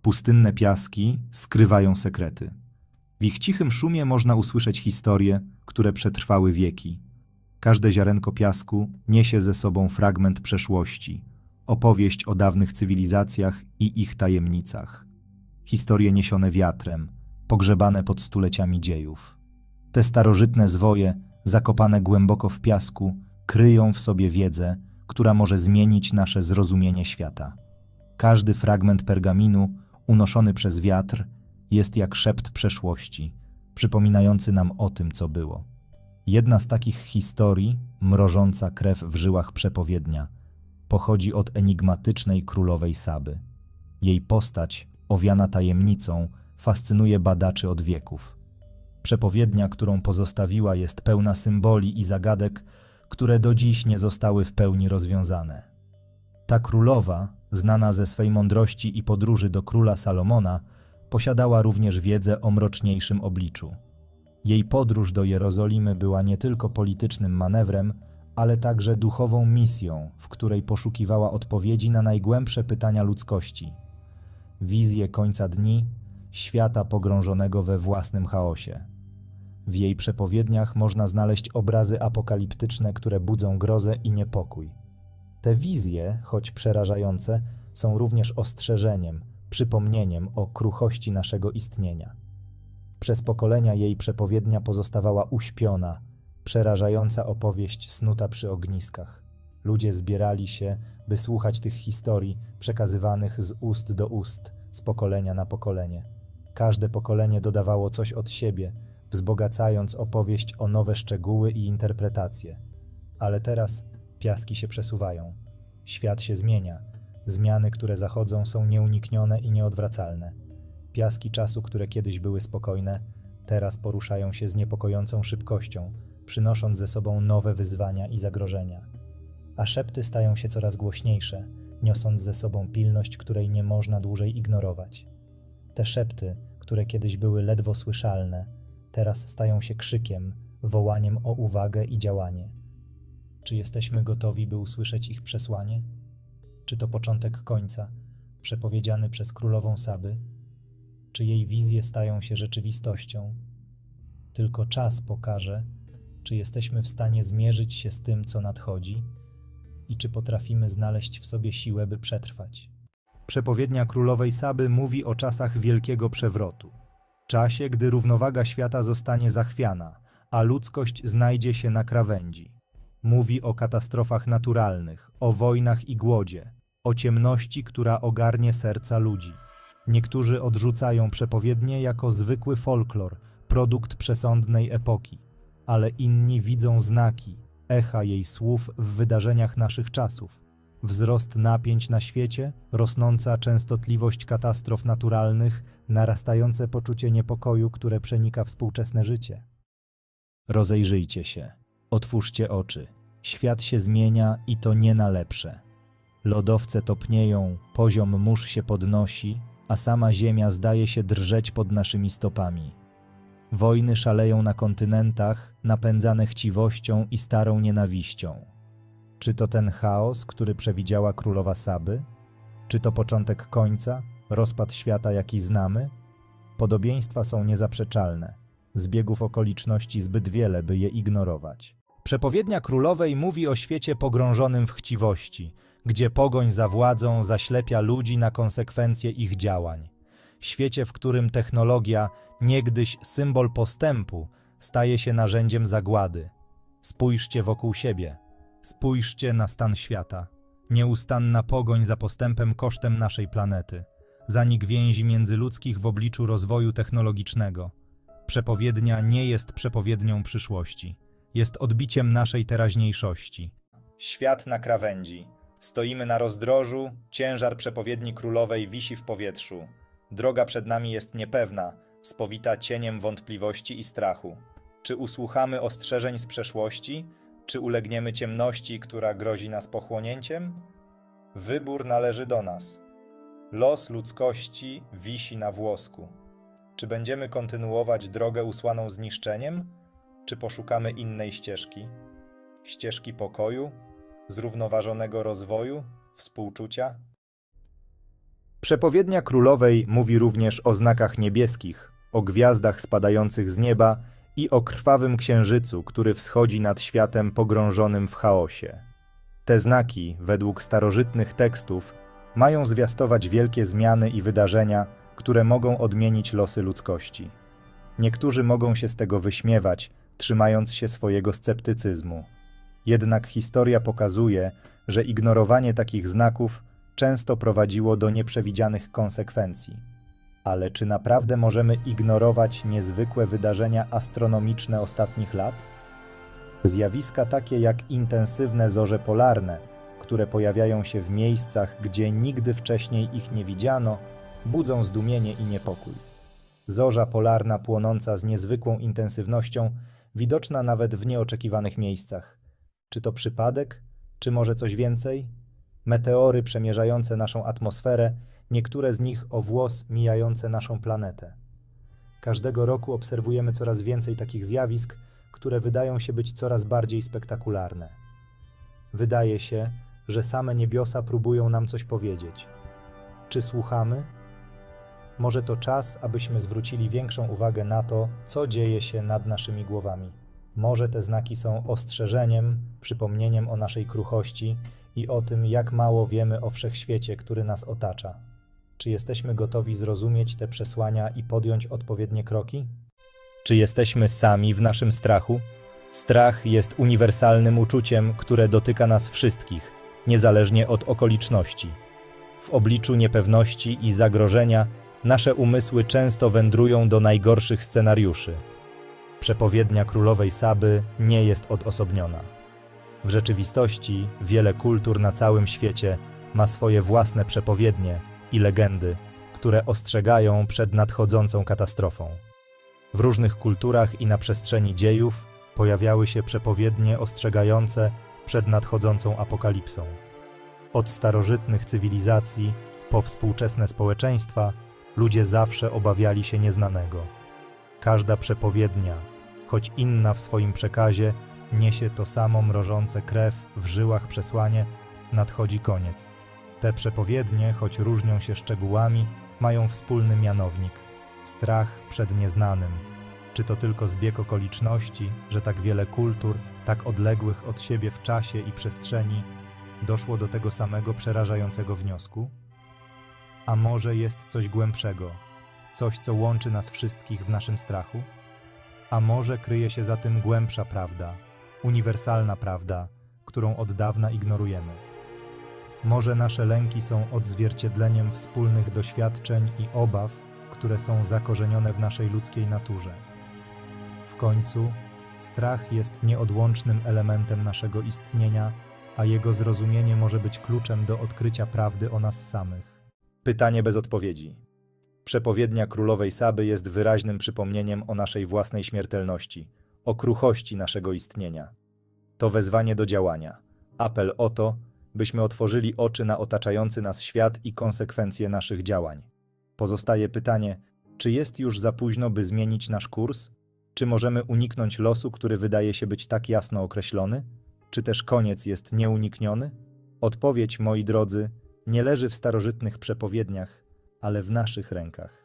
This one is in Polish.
Pustynne piaski skrywają sekrety. W ich cichym szumie można usłyszeć historie, które przetrwały wieki. Każde ziarenko piasku niesie ze sobą fragment przeszłości, opowieść o dawnych cywilizacjach i ich tajemnicach. Historie niesione wiatrem, pogrzebane pod stuleciami dziejów. Te starożytne zwoje, zakopane głęboko w piasku, kryją w sobie wiedzę, która może zmienić nasze zrozumienie świata. Każdy fragment pergaminu, unoszony przez wiatr, jest jak szept przeszłości, przypominający nam o tym, co było. Jedna z takich historii, mrożąca krew w żyłach przepowiednia, pochodzi od enigmatycznej królowej Saby. Jej postać, owiana tajemnicą, fascynuje badaczy od wieków. Przepowiednia, którą pozostawiła, jest pełna symboli i zagadek, które do dziś nie zostały w pełni rozwiązane. Ta królowa, znana ze swej mądrości i podróży do króla Salomona, posiadała również wiedzę o mroczniejszym obliczu. Jej podróż do Jerozolimy była nie tylko politycznym manewrem, ale także duchową misją, w której poszukiwała odpowiedzi na najgłębsze pytania ludzkości. Wizję końca dni, świata pogrążonego we własnym chaosie. W jej przepowiedniach można znaleźć obrazy apokaliptyczne, które budzą grozę i niepokój. Te wizje, choć przerażające, są również ostrzeżeniem, przypomnieniem o kruchości naszego istnienia. Przez pokolenia jej przepowiednia pozostawała uśpiona, przerażająca opowieść snuta przy ogniskach. Ludzie zbierali się, by słuchać tych historii przekazywanych z ust do ust, z pokolenia na pokolenie. Każde pokolenie dodawało coś od siebie, wzbogacając opowieść o nowe szczegóły i interpretacje. Ale teraz piaski się przesuwają. Świat się zmienia. Zmiany, które zachodzą, są nieuniknione i nieodwracalne. Piaski czasu, które kiedyś były spokojne, teraz poruszają się z niepokojącą szybkością, przynosząc ze sobą nowe wyzwania i zagrożenia. A szepty stają się coraz głośniejsze, niosąc ze sobą pilność, której nie można dłużej ignorować. Te szepty, które kiedyś były ledwo słyszalne, teraz stają się krzykiem, wołaniem o uwagę i działanie. Czy jesteśmy gotowi, by usłyszeć ich przesłanie? Czy to początek końca, przepowiedziany przez królową Saby? Czy jej wizje stają się rzeczywistością? Tylko czas pokaże, czy jesteśmy w stanie zmierzyć się z tym, co nadchodzi i czy potrafimy znaleźć w sobie siłę, by przetrwać. Przepowiednia królowej Saby mówi o czasach wielkiego przewrotu. Czasie, gdy równowaga świata zostanie zachwiana, a ludzkość znajdzie się na krawędzi. Mówi o katastrofach naturalnych, o wojnach i głodzie, o ciemności, która ogarnie serca ludzi. Niektórzy odrzucają przepowiednię jako zwykły folklor, produkt przesądnej epoki, ale inni widzą znaki, echa jej słów w wydarzeniach naszych czasów. Wzrost napięć na świecie, rosnąca częstotliwość katastrof naturalnych, narastające poczucie niepokoju, które przenika współczesne życie. Rozejrzyjcie się, otwórzcie oczy. Świat się zmienia i to nie na lepsze. Lodowce topnieją, poziom mórz się podnosi, a sama ziemia zdaje się drżeć pod naszymi stopami. Wojny szaleją na kontynentach, napędzane chciwością i starą nienawiścią. Czy to ten chaos, który przewidziała królowa Saby? Czy to początek końca, rozpad świata, jaki znamy? Podobieństwa są niezaprzeczalne. Zbiegów okoliczności zbyt wiele, by je ignorować. Przepowiednia królowej mówi o świecie pogrążonym w chciwości, gdzie pogoń za władzą zaślepia ludzi na konsekwencje ich działań. Świecie, w którym technologia, niegdyś symbol postępu, staje się narzędziem zagłady. Spójrzcie wokół siebie. Spójrzcie na stan świata. Nieustanna pogoń za postępem kosztem naszej planety. Zanik więzi międzyludzkich w obliczu rozwoju technologicznego. Przepowiednia nie jest przepowiednią przyszłości. Jest odbiciem naszej teraźniejszości. Świat na krawędzi. Stoimy na rozdrożu, ciężar przepowiedni królowej wisi w powietrzu. Droga przed nami jest niepewna, spowita cieniem wątpliwości i strachu. Czy usłuchamy ostrzeżeń z przeszłości? Czy ulegniemy ciemności, która grozi nas pochłonięciem? Wybór należy do nas. Los ludzkości wisi na włosku. Czy będziemy kontynuować drogę usłaną zniszczeniem? Czy poszukamy innej ścieżki? Ścieżki pokoju, zrównoważonego rozwoju, współczucia? Przepowiednia królowej mówi również o znakach niebieskich, o gwiazdach spadających z nieba i o krwawym księżycu, który wschodzi nad światem pogrążonym w chaosie. Te znaki, według starożytnych tekstów, mają zwiastować wielkie zmiany i wydarzenia, które mogą odmienić losy ludzkości. Niektórzy mogą się z tego wyśmiewać, trzymając się swojego sceptycyzmu. Jednak historia pokazuje, że ignorowanie takich znaków często prowadziło do nieprzewidzianych konsekwencji. Ale czy naprawdę możemy ignorować niezwykłe wydarzenia astronomiczne ostatnich lat? Zjawiska takie jak intensywne zorze polarne, które pojawiają się w miejscach, gdzie nigdy wcześniej ich nie widziano, budzą zdumienie i niepokój. Zorza polarna płonąca z niezwykłą intensywnością, widoczna nawet w nieoczekiwanych miejscach. Czy to przypadek, czy może coś więcej? Meteory przemierzające naszą atmosferę, niektóre z nich o włos mijające naszą planetę. Każdego roku obserwujemy coraz więcej takich zjawisk, które wydają się być coraz bardziej spektakularne. Wydaje się, że same niebiosa próbują nam coś powiedzieć. Czy słuchamy? Może to czas, abyśmy zwrócili większą uwagę na to, co dzieje się nad naszymi głowami. Może te znaki są ostrzeżeniem, przypomnieniem o naszej kruchości i o tym, jak mało wiemy o wszechświecie, który nas otacza. Czy jesteśmy gotowi zrozumieć te przesłania i podjąć odpowiednie kroki? Czy jesteśmy sami w naszym strachu? Strach jest uniwersalnym uczuciem, które dotyka nas wszystkich, niezależnie od okoliczności. W obliczu niepewności i zagrożenia nasze umysły często wędrują do najgorszych scenariuszy. Przepowiednia królowej Saby nie jest odosobniona. W rzeczywistości wiele kultur na całym świecie ma swoje własne przepowiednie i legendy, które ostrzegają przed nadchodzącą katastrofą. W różnych kulturach i na przestrzeni dziejów pojawiały się przepowiednie ostrzegające przed nadchodzącą apokalipsą. Od starożytnych cywilizacji po współczesne społeczeństwa ludzie zawsze obawiali się nieznanego. Każda przepowiednia, choć inna w swoim przekazie, niesie to samo mrożące krew w żyłach przesłanie: nadchodzi koniec. Te przepowiednie, choć różnią się szczegółami, mają wspólny mianownik – strach przed nieznanym. Czy to tylko zbieg okoliczności, że tak wiele kultur, tak odległych od siebie w czasie i przestrzeni, doszło do tego samego przerażającego wniosku? A może jest coś głębszego, coś, co łączy nas wszystkich w naszym strachu? A może kryje się za tym głębsza prawda, uniwersalna prawda, którą od dawna ignorujemy? Może nasze lęki są odzwierciedleniem wspólnych doświadczeń i obaw, które są zakorzenione w naszej ludzkiej naturze. W końcu strach jest nieodłącznym elementem naszego istnienia, a jego zrozumienie może być kluczem do odkrycia prawdy o nas samych. Pytanie bez odpowiedzi. Przepowiednia królowej Saby jest wyraźnym przypomnieniem o naszej własnej śmiertelności, o kruchości naszego istnienia. To wezwanie do działania, apel o to, byśmy otworzyli oczy na otaczający nas świat i konsekwencje naszych działań. Pozostaje pytanie, czy jest już za późno, by zmienić nasz kurs? Czy możemy uniknąć losu, który wydaje się być tak jasno określony? Czy też koniec jest nieunikniony? Odpowiedź, moi drodzy, nie leży w starożytnych przepowiedniach, ale w naszych rękach.